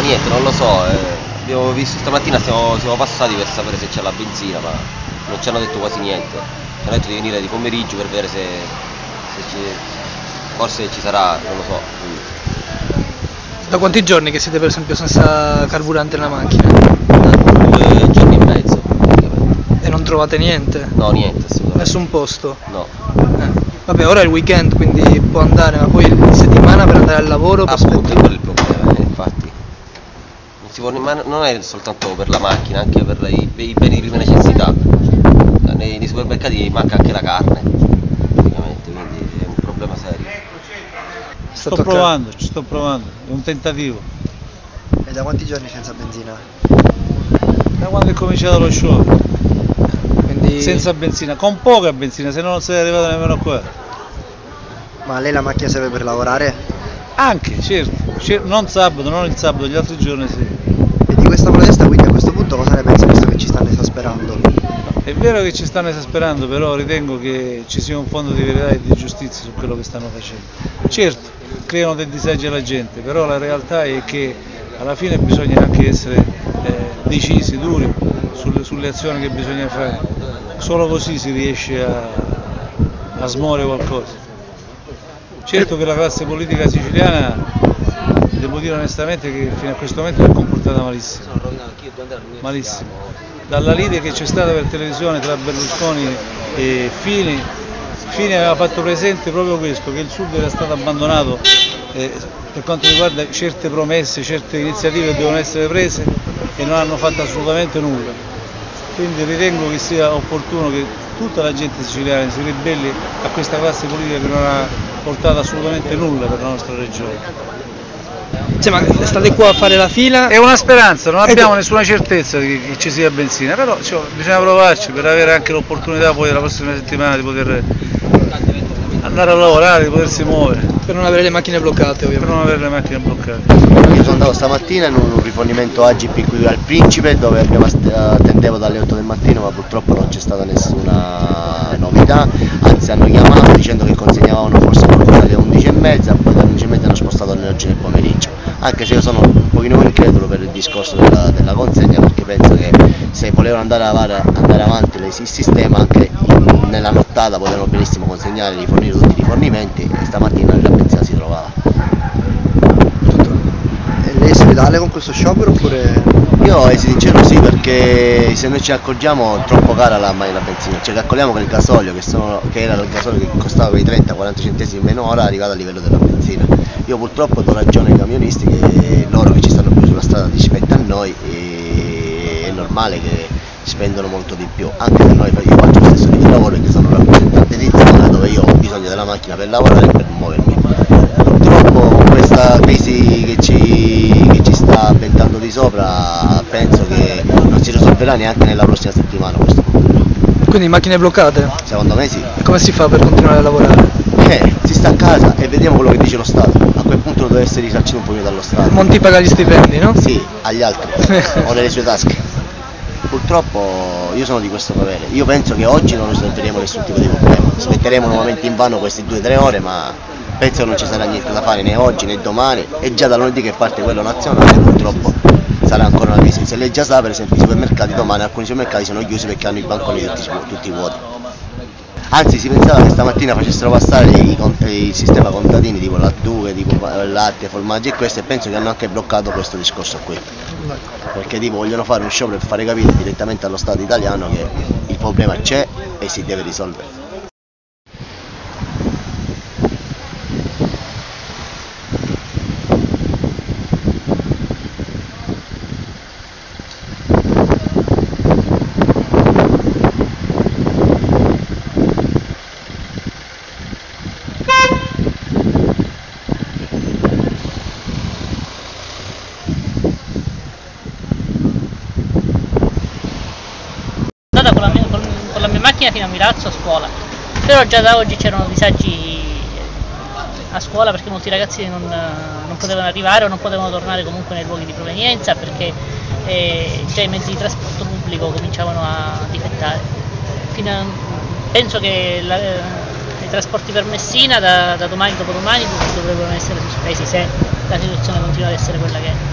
niente, non lo so, abbiamo visto stamattina, siamo passati per sapere se c'è la benzina, ma non ci hanno detto quasi niente. Ci hanno detto di venire di pomeriggio per vedere se forse ci sarà, non lo so. Da quanti giorni che siete per esempio senza carburante nella macchina? Da 2 giorni e mezzo praticamente. E non trovate niente? No, niente, assolutamente. Nessun posto? No. Vabbè, ora è il weekend, quindi può andare, ma poi in settimana per andare al lavoro? Appunto, è quello il problema, infatti. Ma non è soltanto per la macchina, anche per i beni di prima necessità. Nei supermercati manca anche la carne, praticamente, quindi è un problema serio. Ci sto provando, è un tentativo. E da quanti giorni senza benzina? Da quando è cominciato lo show, Quindi... senza benzina, con poca benzina, se no non sei arrivato nemmeno qua. Ma a lei la macchina serve per lavorare? Anche, certo, non sabato, non il sabato, gli altri giorni sì. E di questa protesta quindi a questo punto cosa ne pensa, visto che ci stanno esasperando? È vero che ci stanno esasperando, però ritengo che ci sia un fondo di verità e di giustizia su quello che stanno facendo. Certo, creano dei disagi alla gente, però la realtà è che alla fine bisogna anche essere decisi, duri sulle azioni che bisogna fare. Solo così si riesce a smuovere qualcosa. Certo che la classe politica siciliana, devo dire onestamente che fino a questo momento si è comportata malissimo. Malissimo. Dalla lite che c'è stata per televisione tra Berlusconi e Fini aveva fatto presente proprio questo, che il Sud era stato abbandonato per quanto riguarda certe promesse, certe iniziative che devono essere prese e non hanno fatto assolutamente nulla. Quindi ritengo che sia opportuno che tutta la gente siciliana si ribelli a questa classe politica che non ha portato assolutamente nulla per la nostra regione. Cioè, ma state qua a fare la fila? È una speranza, non abbiamo nessuna certezza che ci sia benzina, però bisogna provarci per avere anche l'opportunità poi la prossima settimana di poter andare a lavorare, di potersi muovere. Per non avere le macchine bloccate, ovviamente. Per non avere le macchine bloccate. Io sono andato stamattina in un rifornimento Agip qui al Principe dove attendevo dalle 8 del mattino, ma purtroppo non c'è stata nessuna novità, anzi hanno chiamato dicendo che consegnavano forse qualcosa alle 11:30, poi dalle 11:30 hanno spostato alle 8 del pomeriggio, anche se io sono un pochino incredulo per il discorso della consegna, perché penso che se volevano andare avanti il sistema anche nella nottata potevano benissimo consegnare, rifornire tutti i rifornimenti e stamattina la benzina si trovava. E lei è solidale con questo sciopero oppure? Io sincero sì, perché se noi ci accorgiamo è troppo cara la benzina, ci accorgiamo che il gasolio che era il gasolio che costava quei 30-40 centesimi in meno ora è arrivato a livello della benzina. Io purtroppo do ragione ai camionisti, che loro che ci stanno più sulla strada rispetto a noi, è normale che spendono molto di più, anche se io faccio lo stesso tipo di lavoro perché sono un rappresentante di zona dove io ho bisogno della macchina per lavorare e per muovermi. Purtroppo con questa crisi che ci sta avventando di sopra penso che non si risolverà neanche nella prossima settimana questo problema. Quindi macchine bloccate? Secondo me sì. E come si fa per continuare a lavorare? Si sta a casa e vediamo quello che dice lo Stato, a quel punto deve essere risarcito un pochino dallo Stato. Monti paga gli stipendi, no? Sì, agli altri, o nelle sue tasche. Purtroppo io sono di questo parere, io penso che oggi non risolveremo nessun tipo di problema, aspetteremo nuovamente in vano queste 2-3 ore, ma penso che non ci sarà niente da fare né oggi né domani, e già da lunedì che parte quello nazionale purtroppo sarà ancora una crisi. Se lei già sa, per esempio i supermercati domani alcuni supermercati sono chiusi perché hanno i banconi tutti vuoti. Anzi, si pensava che stamattina facessero passare il sistema contadini tipo lattughe, tipo latte, formaggi e questo, e penso che hanno anche bloccato questo discorso qui, perché tipo vogliono fare uno sciopero per fare capire direttamente allo Stato italiano che il problema c'è e si deve risolvere. Con la mia macchina fino a Milazzo a scuola, però già da oggi c'erano disagi a scuola perché molti ragazzi non potevano arrivare o non potevano tornare comunque nei luoghi di provenienza perché già i mezzi di trasporto pubblico cominciavano a difettare. Penso che i trasporti per Messina da domani, dopodomani dovrebbero essere sospesi se la situazione continua ad essere quella che è.